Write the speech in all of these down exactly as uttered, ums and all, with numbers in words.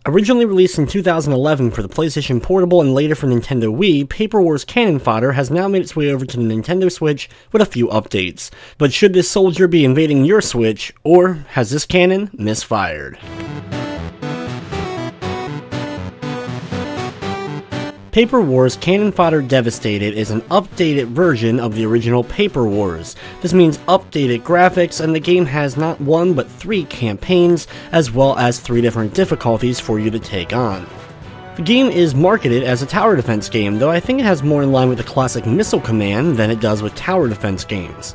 Originally released in two thousand eleven for the PlayStation Portable and later for Nintendo Wii, Paper Wars Canon Fodder has now made its way over to the Nintendo Switch with a few updates. But should this soldier be invading your Switch, or has this cannon misfired? Paper Wars Canon Fodder Devastated is an updated version of the original Paper Wars. This means updated graphics, and the game has not one but three campaigns, as well as three different difficulties for you to take on. The game is marketed as a tower defense game, though I think it has more in line with the classic Missile Command than it does with tower defense games.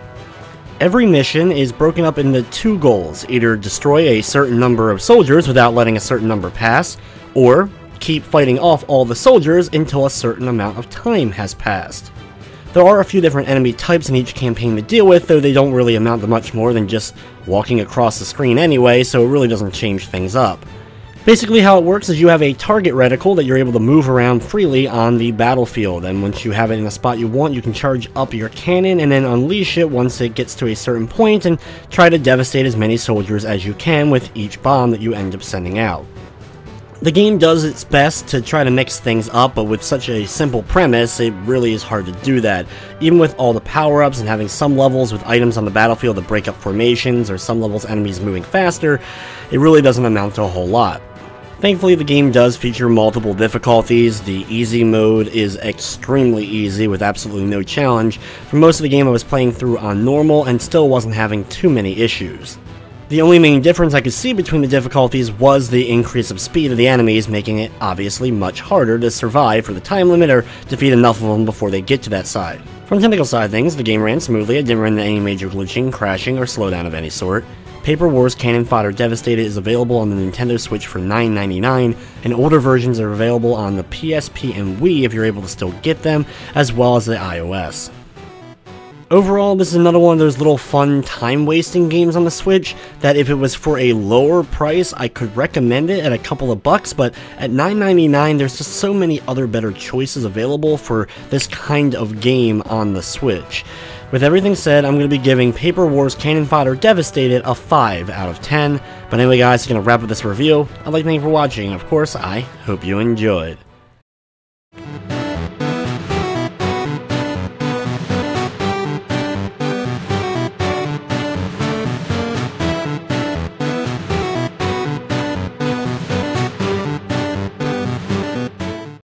Every mission is broken up into two goals: either destroy a certain number of soldiers without letting a certain number pass, or keep fighting off all the soldiers until a certain amount of time has passed. There are a few different enemy types in each campaign to deal with, though they don't really amount to much more than just walking across the screen anyway, so it really doesn't change things up. Basically how it works is you have a target reticle that you're able to move around freely on the battlefield, and once you have it in a spot you want, you can charge up your cannon and then unleash it once it gets to a certain point and try to devastate as many soldiers as you can with each bomb that you end up sending out. The game does its best to try to mix things up, but with such a simple premise, it really is hard to do that. Even with all the power-ups and having some levels with items on the battlefield that break up formations, or some levels enemies moving faster, it really doesn't amount to a whole lot. Thankfully, the game does feature multiple difficulties. The easy mode is extremely easy with absolutely no challenge. For most of the game I was playing through on normal and still wasn't having too many issues. The only main difference I could see between the difficulties was the increase of speed of the enemies, making it obviously much harder to survive for the time limit or defeat enough of them before they get to that side. From the technical side of things, the game ran smoothly. I didn't run into any major glitching, crashing, or slowdown of any sort. Paper Wars Canon Fodder Devastated is available on the Nintendo Switch for nine ninety-nine, and older versions are available on the P S P and Wii if you're able to still get them, as well as the iOS. Overall, this is another one of those little fun time-wasting games on the Switch that if it was for a lower price, I could recommend it at a couple of bucks, but at nine ninety-nine, there's just so many other better choices available for this kind of game on the Switch. With everything said, I'm going to be giving Paper Wars Canon Fodder Devastated a five out of ten. But anyway guys, I'm going to wrap up this review. I'd like to thank you for watching, and of course, I hope you enjoyed.